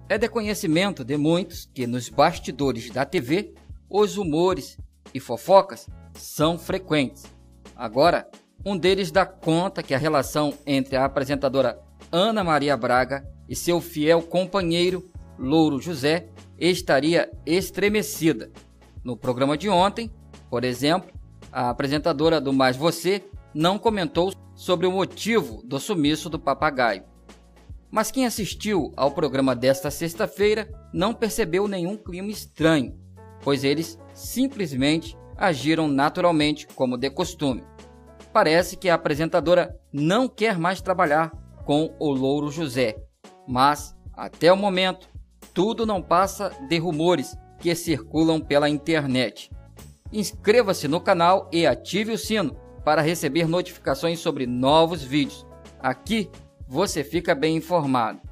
É de conhecimento de muitos que nos bastidores da TV, os rumores e fofocas são frequentes. Agora, um deles dá conta que a relação entre a apresentadora Ana Maria Braga e seu fiel companheiro Louro José estaria estremecida. No programa de ontem, por exemplo, a apresentadora do Mais Você não comentou sobre o motivo do sumiço do papagaio. Mas quem assistiu ao programa desta sexta-feira não percebeu nenhum clima estranho, pois eles simplesmente agiram naturalmente como de costume. Parece que a apresentadora não quer mais trabalhar com o Louro José, mas, até o momento, tudo não passa de rumores que circulam pela internet. Inscreva-se no canal e ative o sino para receber notificações sobre novos vídeos. Aqui você fica bem informado.